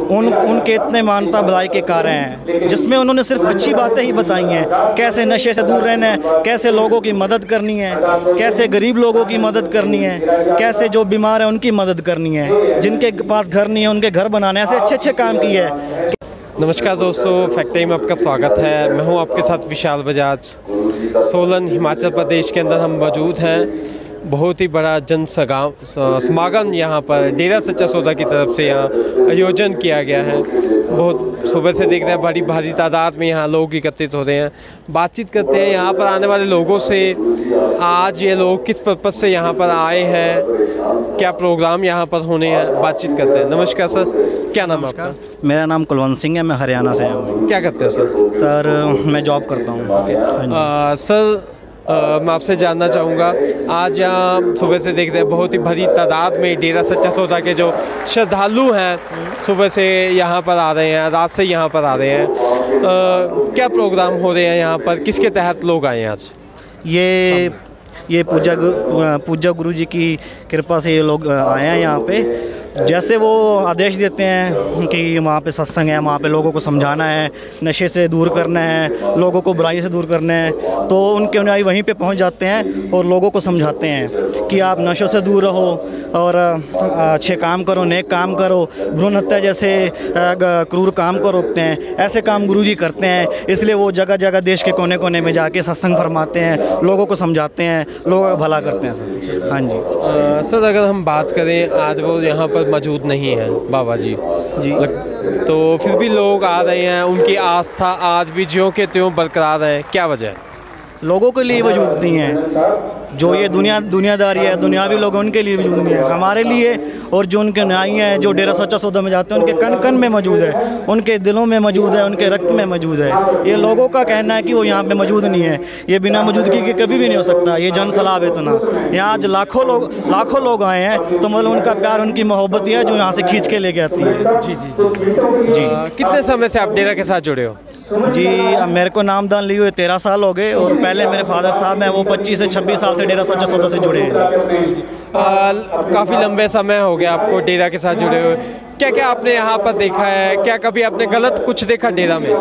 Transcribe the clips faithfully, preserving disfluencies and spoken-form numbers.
उन उनके इतने मानता भलाई के कार्य हैं जिसमें उन्होंने सिर्फ अच्छी बातें ही बताई हैं। कैसे नशे से दूर रहना है, कैसे लोगों की मदद करनी है, कैसे गरीब लोगों की मदद करनी है, कैसे जो बीमार हैं उनकी मदद करनी है, जिनके पास घर नहीं है उनके घर बनाने, ऐसे अच्छे अच्छे काम किए हैं। नमस्कार दोस्तों, फैक्ट टाइम में आपका स्वागत है। मैं हूं आपके साथ विशाल बजाज। सोलन हिमाचल प्रदेश के अंदर हम मौजूद हैं। बहुत ही बड़ा जन सगा समागम यहाँ पर डेरा सच्चा सौदा की तरफ से यहाँ आयोजन किया गया है। बहुत सुबह से देख रहे हैं बड़ी भारी तादाद में यहाँ लोग एकत्रित हो रहे हैं। बातचीत करते हैं यहाँ पर आने वाले लोगों से, आज ये लोग किस पर्पज़ से यहाँ पर आए हैं, क्या प्रोग्राम यहाँ पर होने हैं, बातचीत करते हैं। नमस्कार सर, क्या नाम है आपका? मेरा नाम कुलवंत सिंह है, मैं हरियाणा से हूँ। क्या करते हो सर? सर मैं जॉब करता हूँ। सर Uh, मैं आपसे जानना चाहूँगा, आज यहाँ सुबह से देख रहे हैं बहुत ही भरी तादाद में डेरा सच्चा सौदा के जो श्रद्धालु हैं सुबह से यहाँ पर आ रहे हैं, रात से यहाँ पर आ रहे हैं। तो क्या प्रोग्राम हो रहे हैं यहाँ पर, किसके तहत लोग आए हैं आज? ये ये पूजा पूजा गुरु जी की कृपा से ये लोग आए हैं यहाँ पे। जैसे वो आदेश देते हैं कि वहाँ पे सत्संग है, वहाँ पे लोगों को समझाना है, नशे से दूर करना है, लोगों को बुराई से दूर करना है, तो उनके अनुयायी वहीं पे पहुँच जाते हैं और लोगों को समझाते हैं कि आप नशों से दूर रहो और अच्छे काम करो, नेक काम करो, भ्रूण हत्या जैसे क्रूर काम को रोकते हैं। ऐसे काम गुरुजी करते हैं, इसलिए वो जगह जगह देश के कोने कोने में जाके सत्संग फरमाते हैं, लोगों को समझाते हैं, लोगों का भला करते हैं सर। हाँ जी। आ, सर अगर हम बात करें, आज वो यहाँ पर मौजूद नहीं है बाबा जी जी तो फिर भी लोग आ रहे हैं, उनकी आस्था आज भी ज्यों के त्यों बरकरार है, क्या वजह है? लोगों के लिए वजूद नहीं है। जो ये दुनिया दुनियादारी है, दुनियावी लोग, उनके लिए वजूद नहीं है। हमारे लिए और जो उनके न्यायी हैं, जो डेरा सच्चा सौदा में जाते हैं, उनके कण कण में मौजूद है, उनके दिलों में मौजूद है, उनके रक्त में मौजूद है। ये लोगों का कहना है कि वो यहाँ पे मौजूद नहीं है। ये बिना मौजूदगी के कभी भी नहीं हो सकता। ये जन सलाब है इतना। यहाँ आज लाखों लोग लाखों लोग आए हैं, तो मतलब उनका प्यार, उनकी मोहब्बत ही है जो यहाँ से खींच के लेके आती है। जी जी जी जी। कितने समय से आप डेरा के साथ जुड़े हो? जी मेरे को नामदान लिए हुए तेरह साल हो गए और पहले मेरे फादर साहब हैं वो पच्चीस से छब्बीस साल से डेरा सच्चा सौदा से जुड़े हैं। काफ़ी लंबे समय हो गया आपको डेरा के साथ जुड़े हुए। क्या क्या आपने यहाँ पर देखा है, क्या कभी आपने गलत कुछ देखा डेरा में?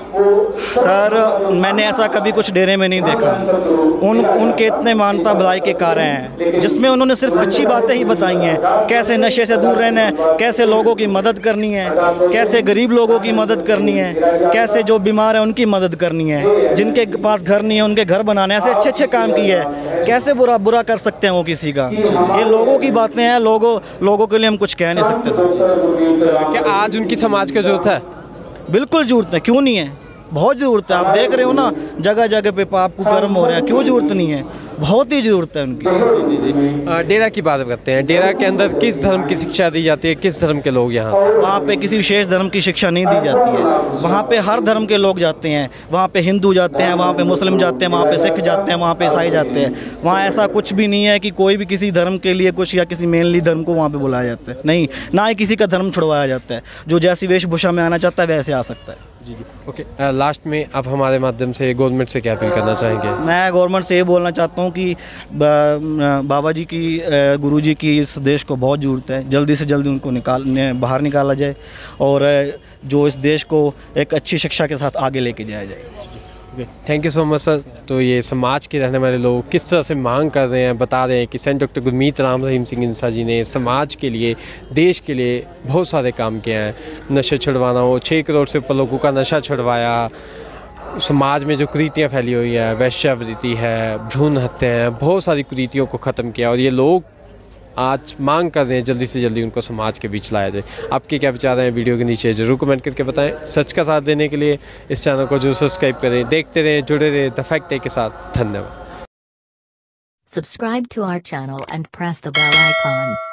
सर मैंने ऐसा कभी कुछ डेरे में नहीं देखा। उन उनके इतने मानता भलाई के कार्य हैं जिसमें उन्होंने सिर्फ अच्छी बातें ही बताई हैं। कैसे नशे से दूर रहना है, कैसे लोगों की मदद करनी है, कैसे गरीब लोगों की मदद करनी है, कैसे जो बीमार हैं उनकी मदद करनी है, जिनके पास घर नहीं है उनके घर बनाने, ऐसे अच्छे अच्छे काम किए हैं। कैसे बुरा बुरा कर सकते हैं वो किसी का? ये लोगों की बातें हैं, लोगों लोगों के लिए हम कुछ कह नहीं सकते सर। क्या आज उनकी समाज की जरूरत है? बिल्कुल जरूरत है, क्यों नहीं है, बहुत ज़रूरत है। आप देख रहे हो ना जगह जगह पे पाप को कर्म हो रहे हैं, क्यों ज़रूरत नहीं है, बहुत ही ज़रूरत है उनकी। जी जी जी। डेरा की बात करते हैं। डेरा के अंदर किस धर्म की शिक्षा दी जाती है, किस धर्म के लोग यहाँ? वहाँ पे किसी विशेष धर्म की शिक्षा नहीं दी जाती है। वहाँ पे हर धर्म के लोग जाते हैं। वहाँ पे हिंदू जाते हैं, वहाँ पे मुस्लिम जाते हैं, वहाँ पे सिख जाते हैं, वहाँ पे ईसाई जाते हैं। वहाँ ऐसा कुछ भी नहीं है कि कोई भी किसी धर्म के लिए कुछ या किसी मेनली धर्म को वहाँ पे बुलाया जाता है, नहीं। ना ही किसी का धर्म छुड़वाया जाता है। जो जैसी वेशभूषा में आना चाहता है वैसे आ सकता है। जी जी ओके। लास्ट में आप हमारे माध्यम से गवर्नमेंट से क्या अपील करना चाहेंगे? मैं गवर्नमेंट से ये बोलना चाहता हूँ कि बाबा जी की, गुरु जी की इस देश को बहुत ज़रूरत है। जल्दी से जल्दी उनको निकाल बाहर निकाला जाए और जो इस देश को एक अच्छी शिक्षा के साथ आगे लेके जाया जाए। Thank you so much sir. तो ये समाज के रहने वाले लोग किस तरह से मांग कर रहे हैं, बता रहे हैं कि सेंट डॉक्टर गुरमीत राम रहीम सिंह इंसा जी ने समाज के लिए, देश के लिए बहुत सारे काम किए हैं। नशे छुड़वाना हो, छः करोड़ से ऊपर लोगों का नशा छुड़वाया, समाज में जो कुरीतियाँ फैली हुई है, वैश्यावृत्ति है, भ्रूण हत्या है, बहुत सारी कुरीतियों को ख़त्म किया और ये लोग आज मांग कर रहे हैं जल्दी से जल्दी उनको समाज के बीच लाया जाए। आपके क्या विचार हैं वीडियो के नीचे ज़रूर कमेंट करके बताएं। सच का साथ देने के लिए इस चैनल को जरूर सब्सक्राइब करें। देखते रहें, जुड़े रहें द फैक्ट डे के साथ। धन्यवाद। Subscribe to our channel and press the bell icon.